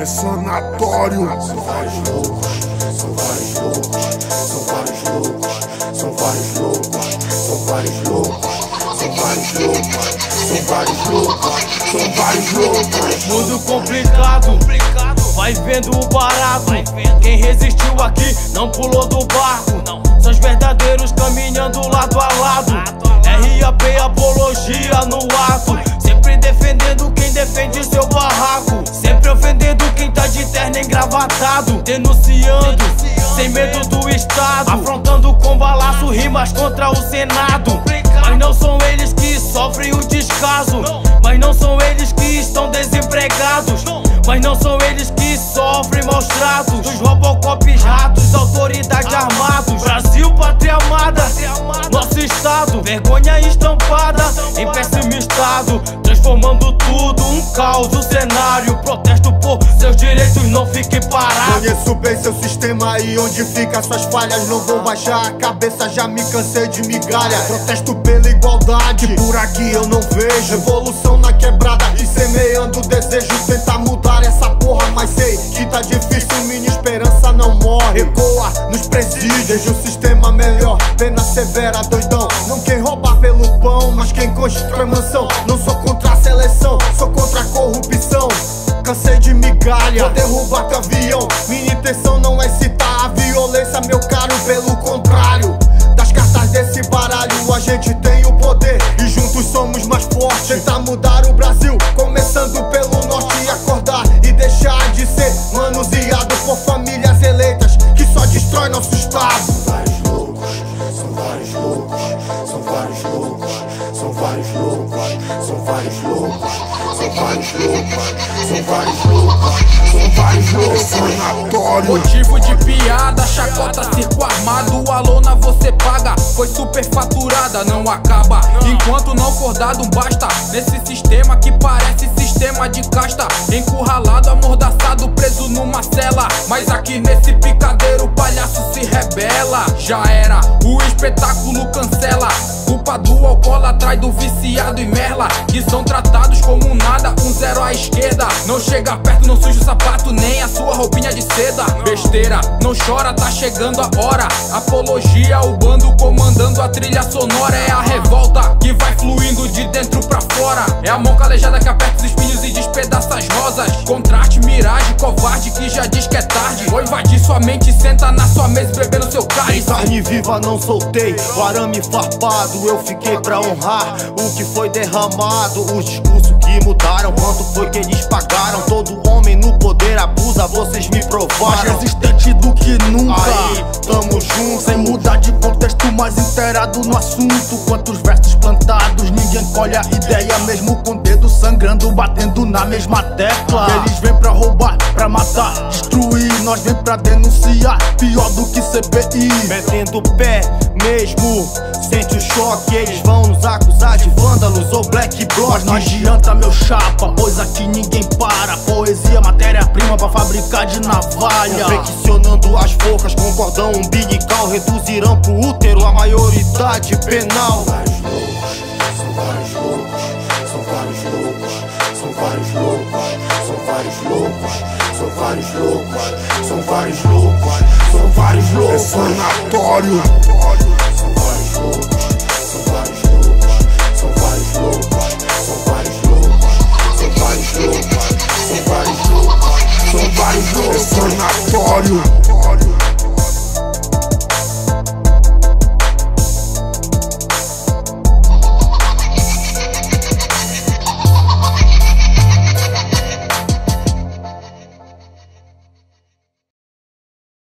sanatório. São vários loucos, são vários loucos, são vários loucos, são vários loucos, são vários loucos, são vários loucos, são vários loucos, são vários loucos. Mundo complicado, vai vendo o barato. Quem resistiu aqui não pulou do barco. São os verdadeiros caminhando lado a lado. RAP apologia no ato, sempre defendendo quem defende seu barraco, sempre ofendendo quem tá de terno engravatado, denunciando sem medo do Estado, afrontando com balaço rimas contra o Senado. Mas não são eles que sofrem o descaso, mas não são eles que estão desempregados, mas não são eles que sofrem maus tratos dos robocops, ratos, autoridade armados. Brasil, pátria amada, nosso estado, vergonha estampada em péssimo estado, transformando tudo um caos, o cenário. Protesto por seus direitos, não fique parado. Conheço bem seu sistema e onde fica suas falhas. Não vou baixar a cabeça, já me cansei de migalha. Protesto pela igualdade, por aqui eu não vejo revolução na quebrada e semeando desejo. Tentar mudar essa porra, mas sei que tá difícil, minha esperança não morre. Ecoa nos presídios, vejo um sistema melhor, pena severa, doidão. Não quem rouba pelo pão, mas quem constrói mansão. Não sou contra a seleção, sou contra a corrupção. Cansei de migalha, vou derrubar teu avião. Minha intenção não é citar a violência, meu caro, pelo contrário. Das cartas desse baralho a gente tem o poder e juntos somos mais fortes. Tentar mudar o Brasil, começando pelo norte, e acordar e deixar de ser manuseado por famílias eleitas que só destrói nosso estado. São vários loucos, são vários loucos, são vários loucos, são vários loucos, são vários loucos, são vários loucos, são vários loucos, são vários loucos. Sanatório. Motivo de piada, chacota, circo armado. A lona você paga, foi superfaturada, não acaba enquanto não for dado um basta. Nesse sistema que parece sistema de casta, encurralado, amordaçado, preso numa cela. Mas aqui nesse picadeiro o palhaço se rebela. Já era, o espetáculo cancela. Culpa do alcoólatra e do viciado e merla, que são tratados como nada, um zero à esquerda. Não chega perto, não suja o sapato, nem a sua roupinha de seda. Besteira, não chora, tá chegando a hora. Apologia, o bando comandando a trilha sonora. É a revolta que vai fluindo de dentro pra fora. É a mão calejada que aperta os espinhos e despedaça as rosas. Contraste, miragem, covarde que já diz que é tarde. Vou invadir sua mente, senta na sua mesa e beber no seu cálice. Carne viva não soltei, o arame farpado eu fiquei pra honrar o que foi derramado. Os discursos que mudaram, quanto foi que eles pagaram? Todo homem no poder abusa, vocês me provaram. Mais resistente do que nunca, aí, tamo junto. sem mudar de contexto, mais inteirado no assunto. Quantos versos plantados, ninguém colhe a ideia. Mesmo com o dedo sangrando, batendo na mesma tecla. Eles vêm pra roubar, pra matar, destruir. Nós vem pra denunciar, pior do que CPI. Metendo o pé mesmo, sente o choque. Eles vão nos acusar de vândalos ou black bloc. Mas não adianta, meu chapa, pois aqui ninguém para. Poesia, matéria-prima pra fabricar de navalha. Confeccionando as forcas com cordão umbilical, reduzirão pro útero a maioridade penal. São vários loucos, são vários loucos, são vários loucos, são vários loucos, são vários loucos, são vários loucos, são vários loucos. Sanatório. São vários loucos, são vários loucos, são vários loucos, são vários loucos, são vários loucos, são vários loucos, são vários loucos. Sanatório.